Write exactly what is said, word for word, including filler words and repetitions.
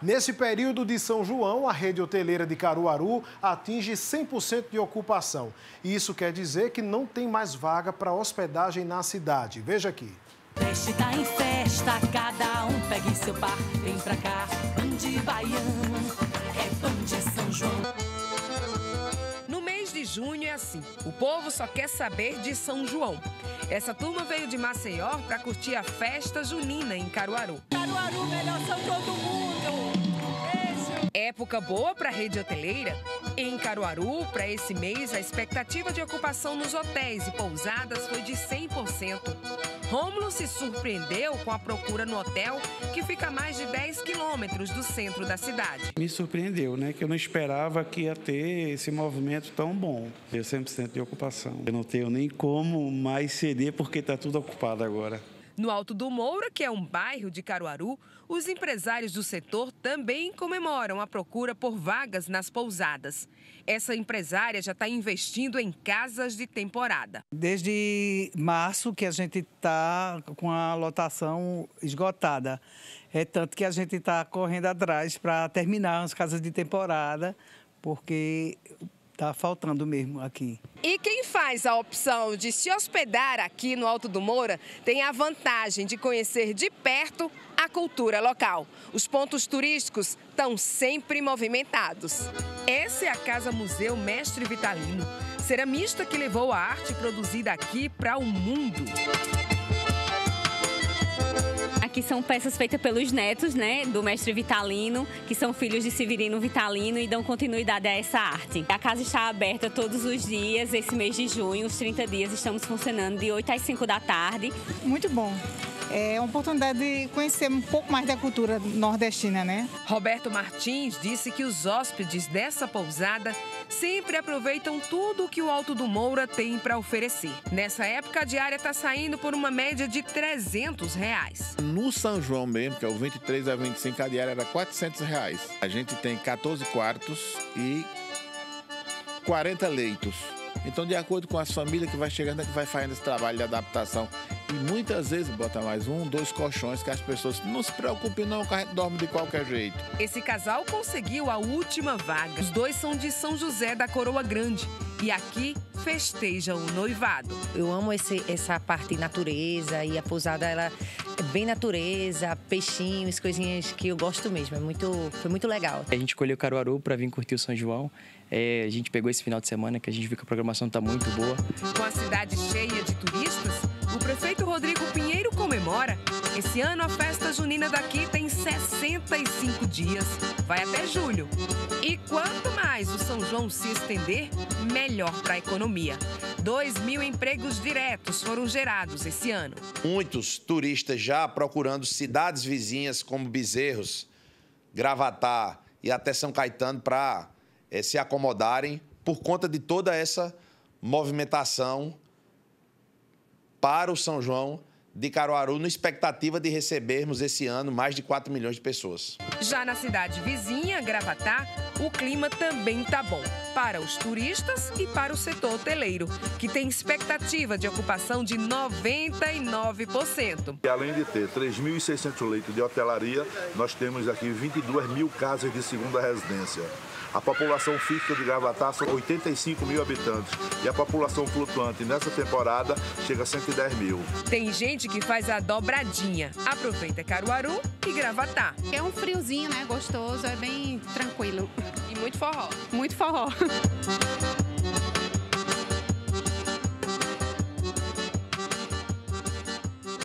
Nesse período de São João, a rede hoteleira de Caruaru atinge cem por cento de ocupação. E isso quer dizer que não tem mais vaga para hospedagem na cidade. Veja aqui. Peixe tá em festa, cada um pega em seu par. Vem pra cá, pão de baião, é pão de São João. No mês de junho é assim, o povo só quer saber de São João. Essa turma veio de Maceió para curtir a festa junina em Caruaru. Caruaru, melhor São João do mundo! Beijo. Época boa para a rede hoteleira. Em Caruaru, para esse mês, a expectativa de ocupação nos hotéis e pousadas foi de cem por cento. Rômulo se surpreendeu com a procura no hotel, que fica a mais de dez quilômetros do centro da cidade. Me surpreendeu, né? Que eu não esperava que ia ter esse movimento tão bom. Ter cem por cento de ocupação. Eu não tenho nem como mais ceder porque está tudo ocupado agora. No Alto do Moura, que é um bairro de Caruaru, os empresários do setor também comemoram a procura por vagas nas pousadas. Essa empresária já está investindo em casas de temporada. Desde março que a gente está com a lotação esgotada. É tanto que a gente está correndo atrás para terminar as casas de temporada, porque está faltando mesmo aqui. E quem faz a opção de se hospedar aqui no Alto do Moura tem a vantagem de conhecer de perto a cultura local. Os pontos turísticos estão sempre movimentados. Essa é a Casa Museu Mestre Vitalino, ceramista que levou a arte produzida aqui para o mundo. Aqui são peças feitas pelos netos, né, do mestre Vitalino, que são filhos de Severino Vitalino e dão continuidade a essa arte. A casa está aberta todos os dias, esse mês de junho, os trinta dias, estamos funcionando de oito às cinco da tarde. Muito bom. É uma oportunidade de conhecer um pouco mais da cultura nordestina, né? Roberto Martins disse que os hóspedes dessa pousada sempre aproveitam tudo que o Alto do Moura tem para oferecer. Nessa época, a diária está saindo por uma média de trezentos reais. No São João mesmo, que é o vinte e três a vinte e cinco, a diária era quatrocentos reais. A gente tem quatorze quartos e quarenta leitos. Então, de acordo com as famílias que vai chegando, é que vai fazendo esse trabalho de adaptação. E muitas vezes bota mais um, dois colchões que as pessoas não se preocupem não, que a gente dorme de qualquer jeito. Esse casal conseguiu a última vaga. Os dois são de São José da Coroa Grande e aqui festejam o noivado. Eu amo esse, essa parte natureza e a pousada ela é bem natureza, peixinhos, coisinhas que eu gosto mesmo. É muito, foi muito legal. A gente escolheu Caruaru para vir curtir o São João. É, a gente pegou esse final de semana que a gente viu que a programação está muito boa. Com a cidade cheia de turistas, o prefeito Rodrigo Pinheiro comemora. Esse ano a festa junina daqui tem sessenta e cinco dias, vai até julho. E quanto mais o São João se estender, melhor para a economia. Dois mil empregos diretos foram gerados esse ano. Muitos turistas já procurando cidades vizinhas como Bezerros, Gravatá e até São Caetano para é, se acomodarem por conta de toda essa movimentação para o São João de Caruaru, na expectativa de recebermos esse ano mais de quatro milhões de pessoas. Já na cidade vizinha, Gravatá, o clima também está bom para os turistas e para o setor hoteleiro, que tem expectativa de ocupação de noventa e nove por cento. E além de ter três mil e seiscentos leitos de hotelaria, nós temos aqui vinte e duas mil casas de segunda residência. A população fixa de Gravatá são oitenta e cinco mil habitantes e a população flutuante nessa temporada chega a cento e dez mil. Tem gente que faz a dobradinha. Aproveita Caruaru e Gravatá. É um friozinho, né? Gostoso, é bem tranquilo. E muito forró. Muito forró.